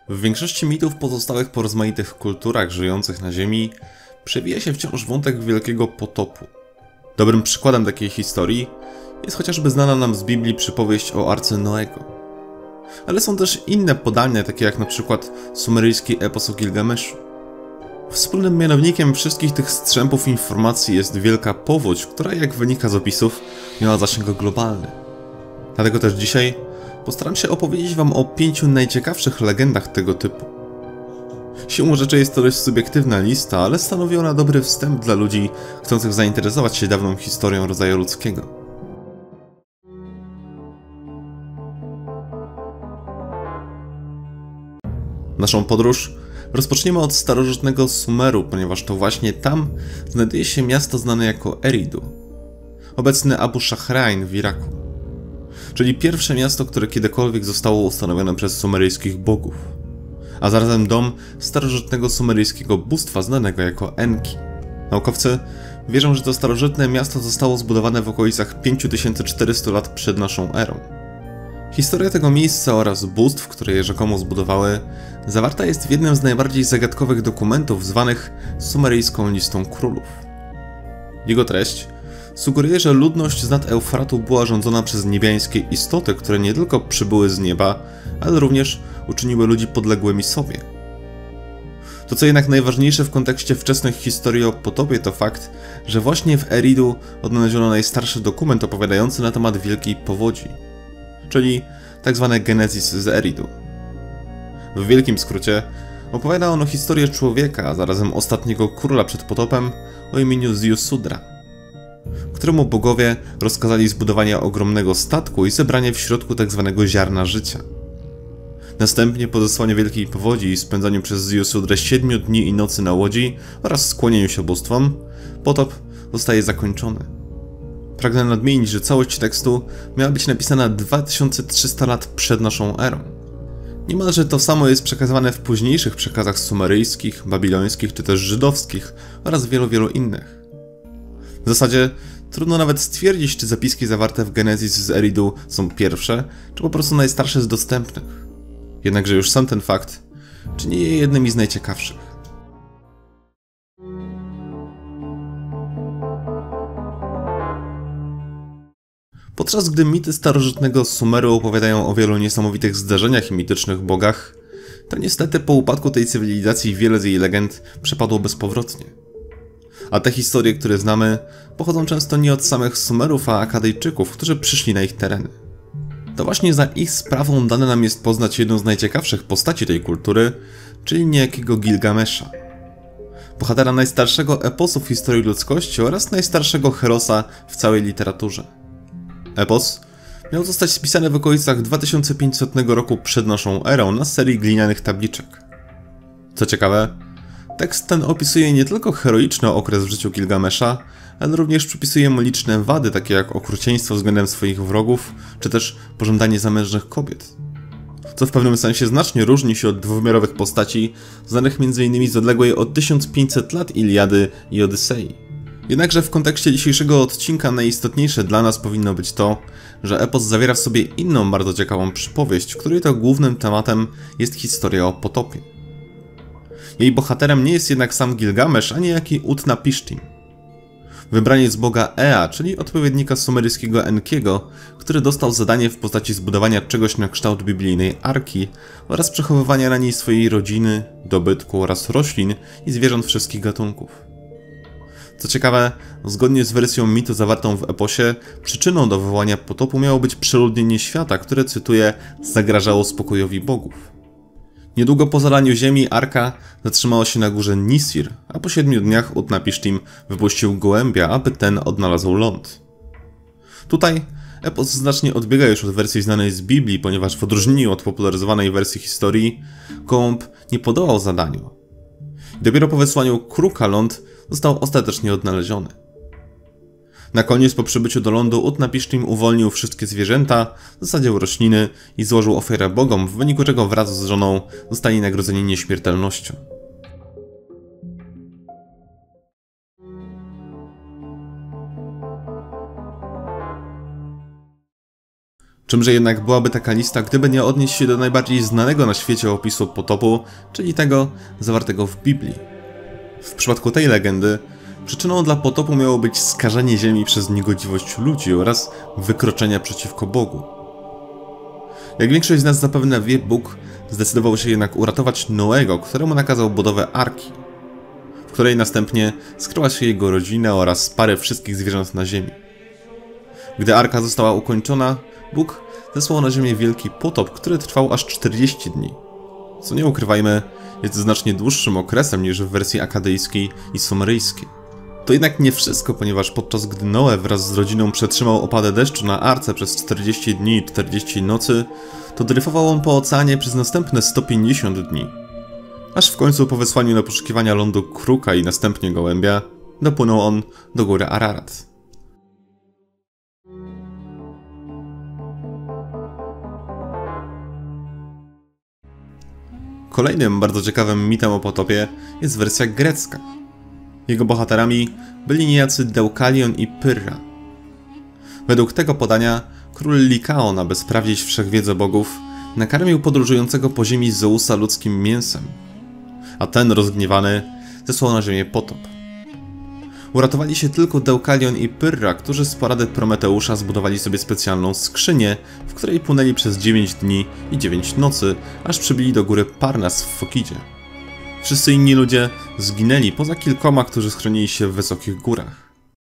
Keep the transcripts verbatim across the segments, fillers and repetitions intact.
W większości mitów pozostałych po rozmaitych kulturach żyjących na Ziemi przewija się wciąż wątek wielkiego potopu. Dobrym przykładem takiej historii jest chociażby znana nam z Biblii przypowieść o Arce Noego. Ale są też inne podania, takie jak na przykład sumeryjski epos o Gilgameszu. Wspólnym mianownikiem wszystkich tych strzępów informacji jest wielka powódź, która, jak wynika z opisów, miała zasięg globalny. Dlatego też dzisiaj postaram się opowiedzieć wam o pięciu najciekawszych legendach tego typu. Siłą rzeczy jest to dość subiektywna lista, ale stanowi ona dobry wstęp dla ludzi chcących zainteresować się dawną historią rodzaju ludzkiego. Naszą podróż rozpoczniemy od starożytnego Sumeru, ponieważ to właśnie tam znajduje się miasto znane jako Eridu, obecny Abu Shahrain w Iraku, czyli pierwsze miasto, które kiedykolwiek zostało ustanowione przez sumeryjskich bogów, a zarazem dom starożytnego sumeryjskiego bóstwa znanego jako Enki. Naukowcy wierzą, że to starożytne miasto zostało zbudowane w okolicach pięć tysięcy czterystu lat przed naszą erą. Historia tego miejsca oraz bóstw, które je rzekomo zbudowały, zawarta jest w jednym z najbardziej zagadkowych dokumentów zwanych Sumeryjską Listą Królów. Jego treść sugeruje, że ludność z nad Eufratu była rządzona przez niebiańskie istoty, które nie tylko przybyły z nieba, ale również uczyniły ludzi podległymi sobie. To, co jednak najważniejsze w kontekście wczesnych historii o potopie, to fakt, że właśnie w Eridu odnaleziono najstarszy dokument opowiadający na temat wielkiej powodzi, czyli tzw. Genezis z Eridu. W wielkim skrócie opowiada ono historię człowieka, a zarazem ostatniego króla przed potopem o imieniu Ziusudra, któremu bogowie rozkazali zbudowanie ogromnego statku i zebranie w środku tzw. ziarna życia. Następnie po zesłaniu wielkiej powodzi i spędzaniu przez Ziusudrę siedmiu dni i nocy na łodzi oraz skłonieniu się bóstwom, potop zostaje zakończony. Pragnę nadmienić, że całość tekstu miała być napisana dwa tysiące trzysta lat przed naszą erą. Niemalże to samo jest przekazywane w późniejszych przekazach sumeryjskich, babilońskich czy też żydowskich oraz wielu, wielu innych. W zasadzie trudno nawet stwierdzić, czy zapiski zawarte w Genezis z Eridu są pierwsze, czy po prostu najstarsze z dostępnych. Jednakże już sam ten fakt czyni je jednymi z najciekawszych. Podczas gdy mity starożytnego Sumeru opowiadają o wielu niesamowitych zdarzeniach i mitycznych bogach, to niestety po upadku tej cywilizacji wiele z jej legend przepadło bezpowrotnie. A te historie, które znamy, pochodzą często nie od samych Sumerów, a Akadejczyków, którzy przyszli na ich tereny. To właśnie za ich sprawą dane nam jest poznać jedną z najciekawszych postaci tej kultury, czyli niejakiego Gilgamesza, bohatera najstarszego eposu w historii ludzkości oraz najstarszego herosa w całej literaturze. Epos miał zostać spisany w okolicach dwa tysiące pięćsetnego roku przed naszą erą na serii glinianych tabliczek. Co ciekawe, tekst ten opisuje nie tylko heroiczny okres w życiu Gilgamesza, ale również przypisuje mu liczne wady, takie jak okrucieństwo względem swoich wrogów, czy też pożądanie zamężnych kobiet. Co w pewnym sensie znacznie różni się od dwuwymiarowych postaci, znanych między innymi z odległej o tysiąc pięćset lat Iliady i Odysei. Jednakże w kontekście dzisiejszego odcinka najistotniejsze dla nas powinno być to, że epos zawiera w sobie inną bardzo ciekawą przypowieść, której to głównym tematem jest historia o potopie. Jej bohaterem nie jest jednak sam Gilgamesz, a niejaki Utnapishtim, wybraniec boga Ea, czyli odpowiednika sumeryjskiego Enkiego, który dostał zadanie w postaci zbudowania czegoś na kształt biblijnej arki oraz przechowywania na niej swojej rodziny, dobytku oraz roślin i zwierząt wszystkich gatunków. Co ciekawe, zgodnie z wersją mitu zawartą w eposie, przyczyną do wywołania potopu miało być przeludnienie świata, które, cytuję, zagrażało spokojowi bogów. Niedługo po zalaniu ziemi arka zatrzymała się na górze Nisir, a po siedmiu dniach Utnapishtim wypuścił gołębia, aby ten odnalazł ląd. Tutaj epos znacznie odbiega już od wersji znanej z Biblii, ponieważ w odróżnieniu od popularyzowanej wersji historii, gołąb nie podołał zadaniu. Dopiero po wysłaniu kruka ląd został ostatecznie odnaleziony. Na koniec po przybyciu do lądu Utnapishtim uwolnił wszystkie zwierzęta, zasadził rośliny i złożył ofiarę bogom, w wyniku czego wraz z żoną zostali nagrodzeni nieśmiertelnością. Czymże jednak byłaby taka lista, gdyby nie odnieść się do najbardziej znanego na świecie opisu potopu, czyli tego zawartego w Biblii. W przypadku tej legendy przyczyną dla potopu miało być skażenie ziemi przez niegodziwość ludzi oraz wykroczenia przeciwko Bogu. Jak większość z nas zapewne wie, Bóg zdecydował się jednak uratować Noego, któremu nakazał budowę arki, w której następnie skryła się jego rodzina oraz parę wszystkich zwierząt na ziemi. Gdy arka została ukończona, Bóg zesłał na ziemię wielki potop, który trwał aż czterdzieści dni. Co nie ukrywajmy, jest znacznie dłuższym okresem niż w wersji akadyjskiej i sumeryjskiej. To jednak nie wszystko, ponieważ podczas gdy Noe wraz z rodziną przetrzymał opadę deszczu na arce przez czterdzieści dni i czterdzieści nocy, to dryfował on po oceanie przez następne sto pięćdziesiąt dni. Aż w końcu po wysłaniu na poszukiwania lądu kruka i następnie gołębia, dopłynął on do góry Ararat. Kolejnym bardzo ciekawym mitem o potopie jest wersja grecka. Jego bohaterami byli niejacy Deukalion i Pyrrha. Według tego podania król Likaon, aby sprawdzić wszechwiedzę bogów, nakarmił podróżującego po ziemi Zeusa ludzkim mięsem, a ten rozgniewany zesłał na ziemię potop. Uratowali się tylko Deukalion i Pyrrha, którzy z porady Prometeusza zbudowali sobie specjalną skrzynię, w której płynęli przez dziewięć dni i dziewięć nocy, aż przybyli do góry Parnas w Fokidzie. Wszyscy inni ludzie zginęli, poza kilkoma, którzy schronili się w wysokich górach.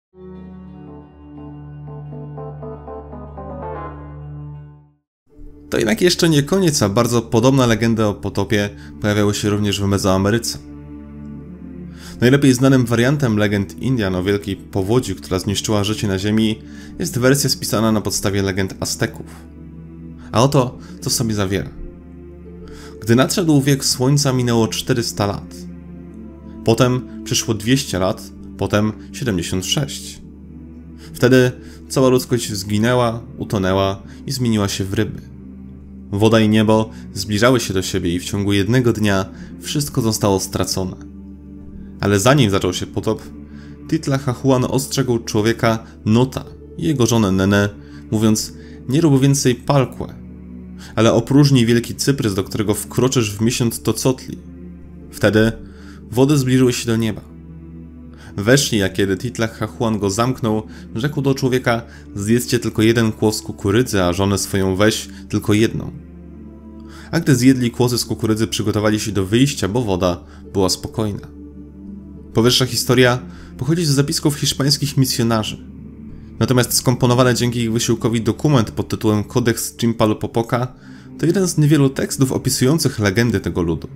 To jednak jeszcze nie koniec, a bardzo podobne legendy o potopie pojawiały się również w Mezoameryce. Najlepiej znanym wariantem legend Indian o wielkiej powodzi, która zniszczyła życie na ziemi, jest wersja spisana na podstawie legend Azteków. A oto, co sobie zawiera. Gdy nadszedł wiek słońca, minęło czterysta lat. Potem przyszło dwieście lat, potem siedemdziesiąt sześć. Wtedy cała ludzkość zginęła, utonęła i zmieniła się w ryby. Woda i niebo zbliżały się do siebie i w ciągu jednego dnia wszystko zostało stracone. Ale zanim zaczął się potop, Titlacahuan ostrzegł człowieka Nota i jego żonę Nenę, mówiąc: nie rób więcej Palque, ale opróżnij wielki cyprys, do którego wkroczysz w miesiąc Tocotli. Wtedy wody zbliżyły się do nieba. Weszli, a kiedy Titlacahuan go zamknął, rzekł do człowieka: zjedzcie tylko jeden kłos kukurydzy, a żonę swoją weź tylko jedną. A gdy zjedli kłosy z kukurydzy, przygotowali się do wyjścia, bo woda była spokojna. Powyższa historia pochodzi z zapisków hiszpańskich misjonarzy. Natomiast skomponowany dzięki ich wysiłkowi dokument pod tytułem Codex Chimalpopoca to jeden z niewielu tekstów opisujących legendy tego ludu.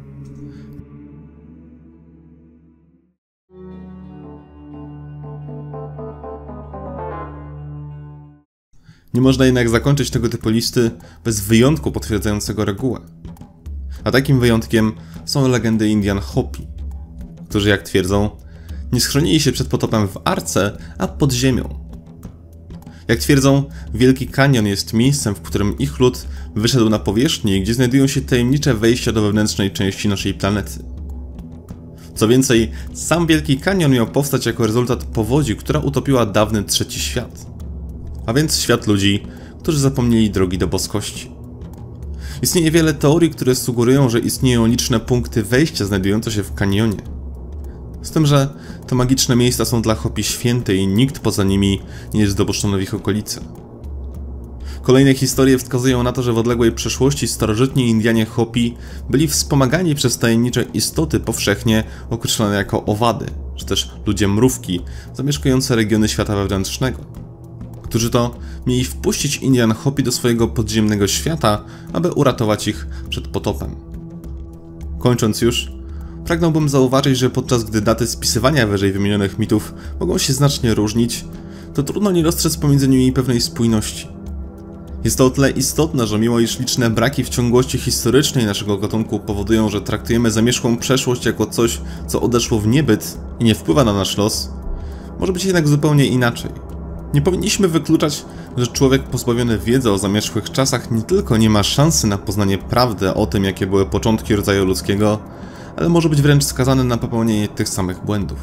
Nie można jednak zakończyć tego typu listy bez wyjątku potwierdzającego regułę. A takim wyjątkiem są legendy Indian Hopi, którzy, jak twierdzą, nie schronili się przed potopem w arce, a pod ziemią. Jak twierdzą, Wielki Kanion jest miejscem, w którym ich lud wyszedł na powierzchnię, gdzie znajdują się tajemnicze wejścia do wewnętrznej części naszej planety. Co więcej, sam Wielki Kanion miał powstać jako rezultat powodzi, która utopiła dawny Trzeci Świat. A więc świat ludzi, którzy zapomnieli drogi do boskości. Istnieje wiele teorii, które sugerują, że istnieją liczne punkty wejścia znajdujące się w kanionie. Z tym, że te magiczne miejsca są dla Hopi święte i nikt poza nimi nie jest dopuszczony w ich okolice. Kolejne historie wskazują na to, że w odległej przeszłości starożytni Indianie Hopi byli wspomagani przez tajemnicze istoty powszechnie określone jako owady, czy też ludzie mrówki, zamieszkujące regiony świata wewnętrznego, którzy to mieli wpuścić Indian Hopi do swojego podziemnego świata, aby uratować ich przed potopem. Kończąc już, pragnąłbym zauważyć, że podczas gdy daty spisywania wyżej wymienionych mitów mogą się znacznie różnić, to trudno nie dostrzec pomiędzy nimi pewnej spójności. Jest to o tyle istotne, że mimo iż liczne braki w ciągłości historycznej naszego gatunku powodują, że traktujemy zamierzchłą przeszłość jako coś, co odeszło w niebyt i nie wpływa na nasz los, może być jednak zupełnie inaczej. Nie powinniśmy wykluczać, że człowiek pozbawiony wiedzy o zamierzchłych czasach nie tylko nie ma szansy na poznanie prawdy o tym, jakie były początki rodzaju ludzkiego, ale może być wręcz skazany na popełnienie tych samych błędów.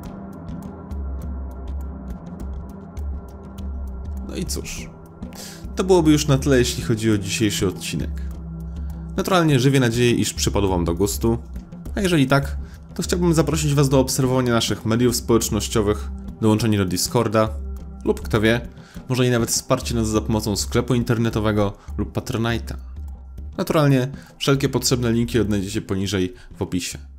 No i cóż, To byłoby już na tyle, jeśli chodzi o dzisiejszy odcinek. Naturalnie żywię nadzieję, iż przypadł Wam do gustu, a jeżeli tak, to chciałbym zaprosić Was do obserwowania naszych mediów społecznościowych, dołączenia do Discorda lub kto wie, może i nawet wsparcie nas za pomocą sklepu internetowego lub Patronite'a. Naturalnie wszelkie potrzebne linki odnajdziecie poniżej w opisie.